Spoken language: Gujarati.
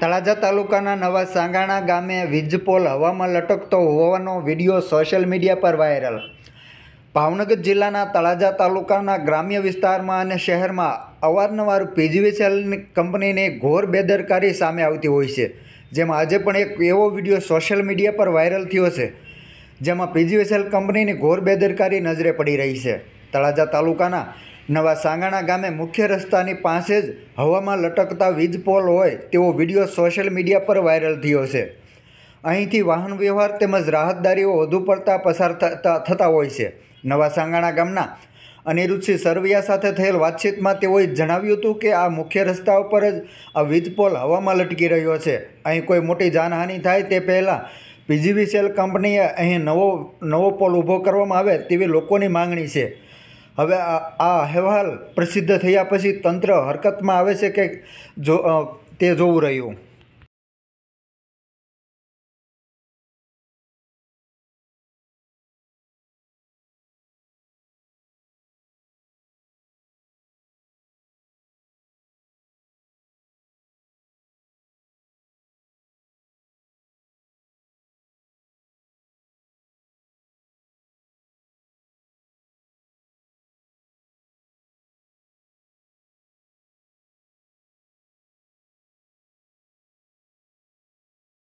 તળાજા તાલુકાના નવા સાંગાણા ગામે વીજપોલ હવામાં લટકતો હોવાનો વિડીયો સોશિયલ મીડિયા પર વાયરલ। ભાવનગર જિલ્લાના તળાજા તાલુકાના ગ્રામ્ય વિસ્તારમાં અને શહેરમાં અવારનવાર પીજીવીસીએલ કંપનીની ઘોર બેદરકારી સામે આવતી હોય છે, જેમાં આજે પણ એક એવો વિડીયો સોશિયલ મીડિયા પર વાયરલ થયો છે, જેમાં પીજીવીસીએલ કંપનીની ઘોર બેદરકારી નજરે પડી રહી છે। તળાજા તાલુકાના નવા સાંગાણા ગામે મુખ્ય રસ્તાની પાસે જ હવામાં લટકતા વીજપોલ હોય તેવો વિડીયો સોશિયલ મીડિયા પર વાયરલ થયો છે। અહીંથી વાહન વ્યવહાર તેમજ રાહતદારીઓ વધુ પડતા પસાર થતા હોય છે। નવા સાંગાણા ગામના અનિરુદ્ધસિંહ સરવૈયા સાથે થયેલ વાતચીતમાં તેઓએ જણાવ્યું હતું કે આ મુખ્ય રસ્તા ઉપર જ આ વીજપોલ હવામાં લટકી રહ્યો છે। અહીં કોઈ મોટી જાનહાનિ થાય તે પહેલાં પીજીવીસીએલ કંપનીએ અહીં નવો પોલ ઊભો કરવામાં આવે તેવી લોકોની માંગણી છે। હવે આ અહેવાલ પ્રસિદ્ધ થયા પછી તંત્ર હરકતમાં આવે છે કે તે જોવું રહ્યું।